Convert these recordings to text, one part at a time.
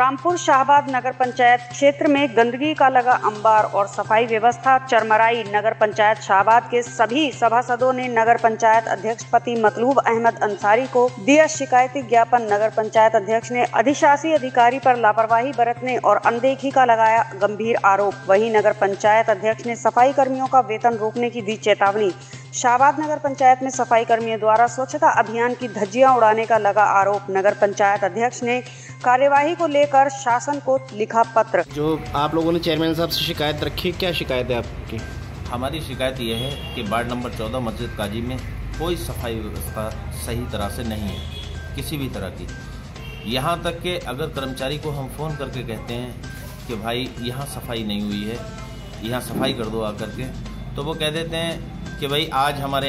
बलरामपुर शाहबाद नगर पंचायत क्षेत्र में गंदगी का लगा अंबार और सफाई व्यवस्था चरमराई। नगर पंचायत शाहबाद के सभी सभासदों ने नगर पंचायत अध्यक्ष पति मतलूब अहमद अंसारी को दिया शिकायती ज्ञापन। नगर पंचायत अध्यक्ष ने अधिशासी अधिकारी पर लापरवाही बरतने और अनदेखी का लगाया गंभीर आरोप। वहीं नगर पंचायत अध्यक्ष ने सफाई कर्मियों का वेतन रोकने की दी चेतावनी। शाहबाद नगर पंचायत में सफाई कर्मियों द्वारा स्वच्छता अभियान की धज्जियां उड़ाने का लगा आरोप। नगर पंचायत अध्यक्ष ने कार्यवाही को लेकर शासन को लिखा पत्र। जो आप लोगों ने चेयरमैन साहब से शिकायत रखी, क्या शिकायत है आपकी? हमारी शिकायत यह है कि वार्ड नंबर 14 मस्जिद काजी में कोई सफाई व्यवस्था सही तरह से नहीं है, किसी भी तरह की। यहाँ तक कि अगर कर्मचारी को हम फ़ोन करके कहते हैं कि भाई यहाँ सफाई नहीं हुई है, यहाँ सफाई कर दो आकर के, तो वो कह देते हैं कि भाई आज हमारे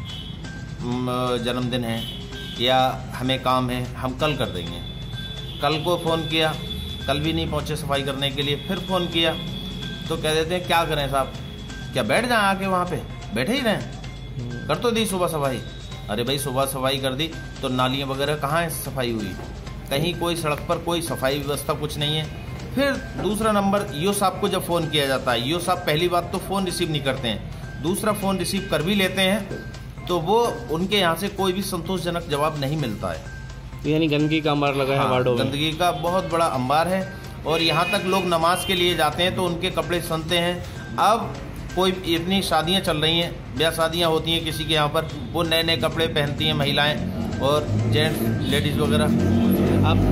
यहाँ जन्मदिन है या हमें काम है, हम कल कर देंगे। कल को फ़ोन किया, कल भी नहीं पहुँचे सफाई करने के लिए, फिर फ़ोन किया तो कह देते हैं क्या करें साहब, क्या बैठ जाएं आके वहाँ पे, बैठे ही रहें, कर तो दी सुबह सफाई। अरे भाई सुबह सफाई कर दी तो नालियाँ वगैरह कहाँ है सफाई हुई? कहीं कोई सड़क पर कोई सफाई व्यवस्था कुछ नहीं है। फिर दूसरा नंबर ईओ साहब को जब फ़ोन किया जाता है, ईओ साहब पहली बात तो फ़ोन रिसीव नहीं करते हैं, दूसरा फ़ोन रिसीव कर भी लेते हैं तो वो उनके यहाँ से कोई भी संतोषजनक जवाब नहीं मिलता है। यानी गंदगी का अंबार लगा है वार्डों में। गंदगी का बहुत बड़ा अंबार है और यहाँ तक लोग नमाज के लिए जाते हैं तो उनके कपड़े सनते हैं। अब कोई इतनी शादियाँ चल रही हैं, ब्याह शादियाँ होती हैं किसी के यहाँ पर, वो नए नए कपड़े पहनती हैं महिलाएँ और जेंट्स लेडीज़ वगैरह। अब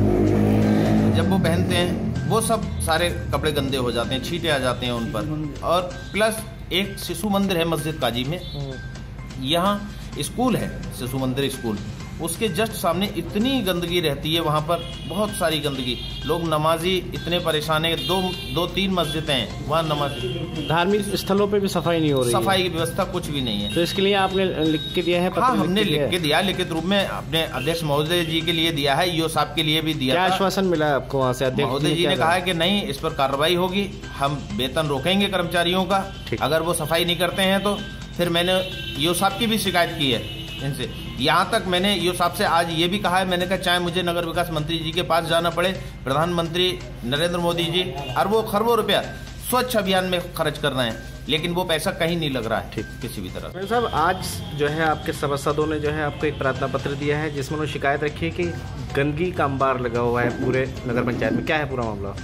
जब वो पहनते हैं वो सब सारे कपड़े गंदे हो जाते हैं, छींटे आ जाते हैं उन पर। और प्लस एक शिशु मंदिर है मस्जिद काजी में, यहाँ स्कूल है शिशु मंदिर स्कूल, उसके जस्ट सामने इतनी गंदगी रहती है, वहाँ पर बहुत सारी गंदगी, लोग नमाजी इतने परेशान है। दो तीन मस्जिदें हैं वहाँ नमाजी। धार्मिक स्थलों पे भी सफाई नहीं हो रही, सफाई की व्यवस्था कुछ भी नहीं है। तो इसके लिए आपने लिख के दिया है? हाँ, हमने लिख के दिया, लिखित रूप में अपने अध्यक्ष महोदय जी के लिए दिया है, ईओ साहब के लिए भी दिया। क्या आश्वासन मिला है आपको वहाँ से? अध्यक्ष महोदय जी ने कहा है कि नहीं, इस पर कार्रवाई होगी, हम वेतन रोकेंगे कर्मचारियों का, अगर वो सफाई नहीं करते हैं तो। फिर मैंने ईओ साहब की भी शिकायत की है इनसे। यहाँ तक मैंने ईओ साहब से आज ये भी कहा है, मैंने कहा चाहे मुझे नगर विकास मंत्री जी के पास जाना पड़े, प्रधानमंत्री नरेंद्र मोदी जी अरबों खरबों रुपया स्वच्छ अभियान में खर्च कर रहे हैं, लेकिन वो पैसा कहीं नहीं लग रहा है किसी भी तरह से। साहब, आज जो है आपके सभासदों ने जो है आपको एक प्रार्थना पत्र दिया है जिसमें उन्होंने शिकायत रखी है कि गंदगी का अंबार लगा हुआ है पूरे नगर पंचायत में। क्या है पूरा मामला?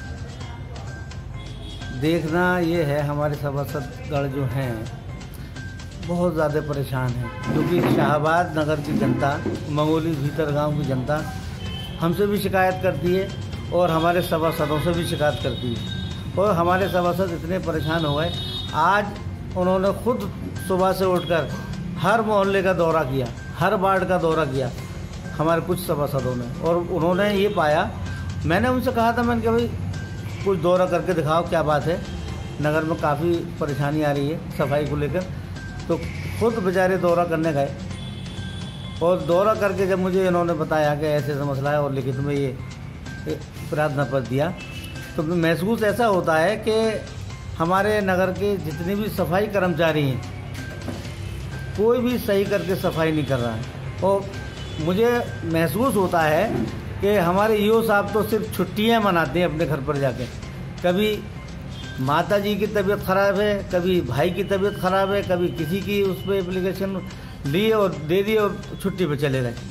देखना ये है, हमारे सभासदगण जो हैं बहुत ज़्यादा परेशान है, क्योंकि शाहबाद नगर की जनता, मंगोली भीतर गांव की जनता हमसे भी शिकायत करती है और हमारे सभासदों से भी शिकायत करती है। और हमारे सभासद इतने परेशान हो गए, आज उन्होंने खुद सुबह से उठकर हर मोहल्ले का दौरा किया, हर वार्ड का दौरा किया हमारे कुछ सभासदों ने, और उन्होंने ये पाया, मैंने उनसे कहा था, मैंने कहा भाई कुछ दौरा करके दिखाओ क्या बात है, नगर में काफ़ी परेशानी आ रही है सफाई को लेकर। तो खुद बेचारे दौरा करने गए और दौरा करके जब मुझे इन्होंने बताया कि ऐसे ऐसा मसला है और लिखित में ये प्रार्थना पत्र दिया, तो महसूस ऐसा होता है कि हमारे नगर के जितने भी सफाई कर्मचारी हैं कोई भी सही करके सफाई नहीं कर रहा है। और मुझे महसूस होता है कि हमारे ईओ साहब तो सिर्फ छुट्टियां मनाते हैं अपने घर पर जाके, कभी माता जी की तबीयत ख़राब है, कभी भाई की तबीयत ख़राब है, कभी किसी की उस पर एप्लीकेशन लिए और दे दिए और छुट्टी पे चले गए।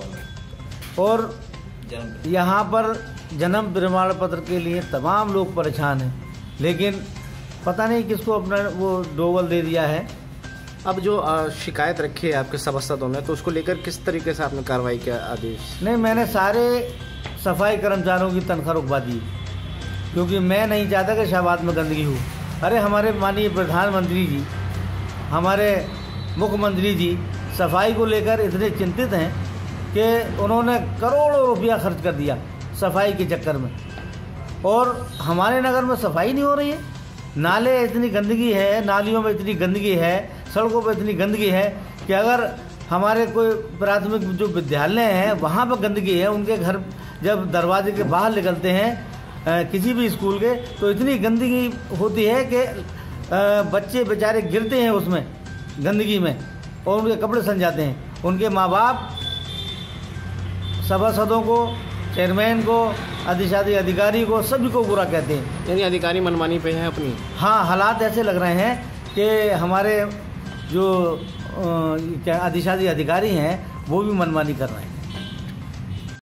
और यहाँ पर जन्म प्रमाण पत्र के लिए तमाम लोग परेशान हैं, लेकिन पता नहीं किसको अपना वो डोगल दे दिया है। अब जो शिकायत रखी है आपके सभासदों ने, तो उसको लेकर किस तरीके से आपने कार्रवाई किया आदेश? नहीं, मैंने सारे सफाई कर्मचारियों की तनख्वाह रुकवा दी, क्योंकि मैं नहीं चाहता कि शाहबाद में गंदगी हो। अरे हमारे माननीय प्रधानमंत्री जी, हमारे मुख्यमंत्री जी सफाई को लेकर इतने चिंतित हैं कि उन्होंने करोड़ों रुपया खर्च कर दिया सफाई के चक्कर में, और हमारे नगर में सफाई नहीं हो रही है। नाले इतनी गंदगी है, नालियों में इतनी गंदगी है, सड़कों पर इतनी गंदगी है कि अगर हमारे कोई प्राथमिक जो विद्यालय हैं वहाँ पर गंदगी है, उनके घर जब दरवाजे के बाहर निकलते हैं किसी भी स्कूल के, तो इतनी गंदगी होती है कि बच्चे बेचारे गिरते हैं उसमें गंदगी में और उनके कपड़े सन जाते हैं। उनके माँ बाप सभासदों को, चेयरमैन को, अधिशासी अधिकारी को, सभी को बुरा कहते हैं। यानी अधिकारी मनमानी पे है अपनी। हाँ, हालात ऐसे लग रहे हैं कि हमारे जो क्या अधिशासी अधिकारी हैं वो भी मनमानी कर रहे हैं।